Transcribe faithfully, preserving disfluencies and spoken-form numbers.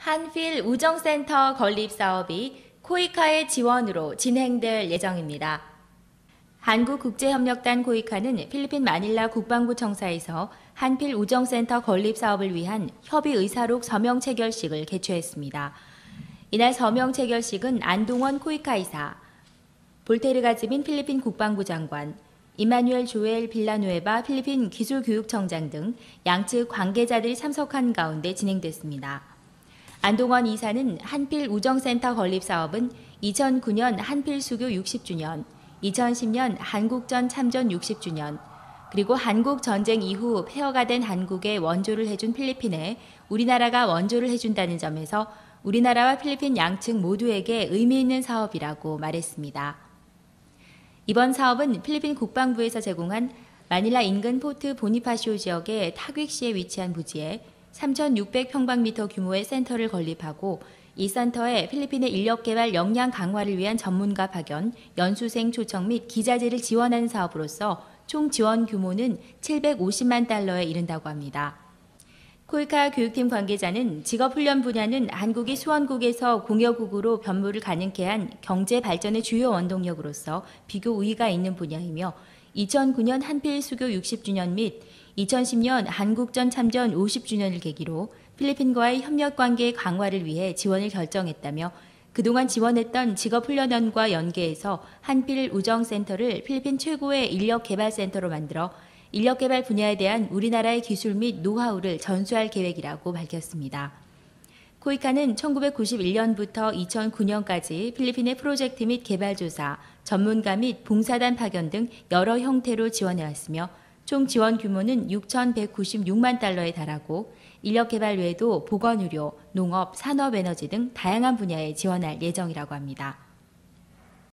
한필 우정센터 건립 사업이 코이카의 지원으로 진행될 예정입니다. 한국국제협력단 코이카는 필리핀 마닐라 국방부 청사에서 한필 우정센터 건립 사업을 위한 협의의사록 서명 체결식을 개최했습니다. 이날 서명 체결식은 안동원 코이카 이사, 볼테르가 지민 필리핀 국방부 장관, 이마누엘 조엘 빌라누에바 필리핀 기술교육청장 등 양측 관계자들이 참석한 가운데 진행됐습니다. 안동원 이사는 한필 우정센터 건립 사업은 이천구 년 한필 수교 육십 주년, 이천십 년 한국전 참전 육십 주년, 그리고 한국 전쟁 이후 폐허가 된 한국에 원조를 해준 필리핀에 우리나라가 원조를 해준다는 점에서 우리나라와 필리핀 양측 모두에게 의미 있는 사업이라고 말했습니다. 이번 사업은 필리핀 국방부에서 제공한 마닐라 인근 포트 보니파시오 지역의 타퀵시에 위치한 부지에 삼천육백 평방미터 규모의 센터를 건립하고 이 센터에 필리핀의 인력개발 역량 강화를 위한 전문가 파견, 연수생 초청 및 기자재를 지원하는 사업으로서 총 지원 규모는 칠백오십만 달러에 이른다고 합니다. 코이카 교육팀 관계자는 직업훈련 분야는 한국이 수원국에서 공여국으로 변모를 가능케 한 경제 발전의 주요 원동력으로서 비교 우위가 있는 분야이며 이천구 년 한필 수교 육십 주년 및 이천십 년 한국전 참전 오십 주년을 계기로 필리핀과의 협력관계 강화를 위해 지원을 결정했다며 그동안 지원했던 직업훈련원과 연계해서 한필 우정센터를 필리핀 최고의 인력개발센터로 만들어 인력개발 분야에 대한 우리나라의 기술 및 노하우를 전수할 계획이라고 밝혔습니다. 코이카는 천구백구십일 년부터 이천구 년까지 필리핀의 프로젝트 및 개발조사, 전문가 및 봉사단 파견 등 여러 형태로 지원해왔으며 총 지원 규모는 육천백구십육만 달러에 달하고 인력개발 외에도 보건의료, 농업, 산업에너지 등 다양한 분야에 지원할 예정이라고 합니다.